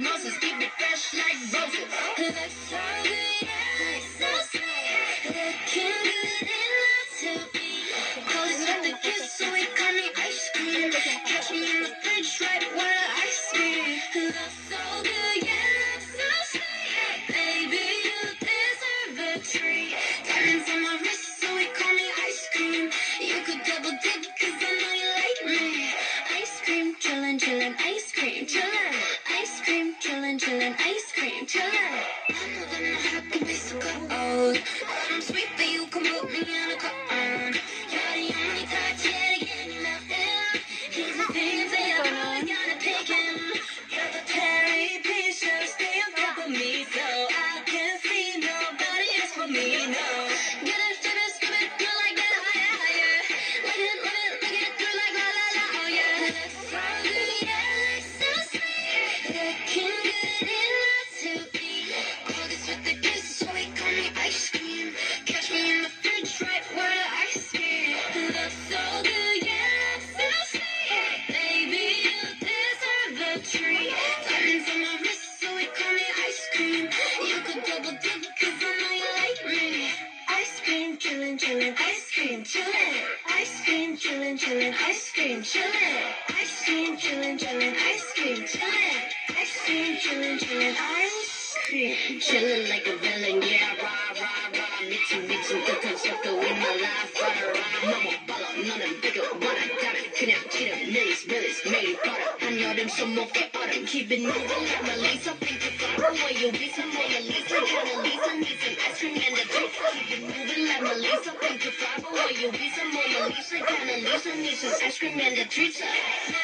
mimosas, keep it fresh like roses. Looks so good, yeah, so sweet. Looking good and lots to eat. Clothes with the kiss, so we call me ice cream. Catch me in the fridge, right where the ice cream. Looks so good, yeah, so sweet. Baby, you deserve a treat. Diamonds on my wrist, so we call me ice cream. You could double dip, cause I know you like me. Ice cream, chillin', chillin', ice cream, chillin'. Ice cream, chillin', chillin', ice cream, chillin'. I know that my heart can be so cold. I'm sweet, but you can put me in a cone. You're the only touch, yeah, to get me melted. He's a big thing, I'm always gonna pick him. You're the Perry picture, stay on top of me, so I can see nobody else for me, no. Get it, strip it, strip it, feel like that, higher, higher. Look it, look it through like la la la, oh yeah. Looks so good, yeah, looks so sweet. Looking good and lots to eat. August with the kiss, so we call me ice cream. Catch me in the fridge, right where the ice cream. Looks so good, yeah, looks so sweet. Baby, you deserve a treat. Diamonds on my wrist, so we call me ice cream. You could double dip, cause I know you like me. Ice cream, chillin', chillin', ice cream, chillin'. Ice cream, chillin', chillin', ice cream, chillin'. Ice cream, chillin', chillin', ice cream, chillin'. Ice cream, chillin', chillin', ice cream. Chillin' like a villain, yeah, rah, rah, rah. 미친 끝한 속도 in my life, rah, 너무 빨라, 너는 bigger, what I got it. 그냥 치름, 밀리스, 매일 걸어. 한여름, 손목에 얼음, keep it moving like my laser. Think it's far away, you'll be some Mona Lisa, kinda Lisa, need some ice cream and a drink. Keep it moving like my laser. Think it's far away, you'll be some Mona Lisa, kinda Lisa, need some ice cream and a treat.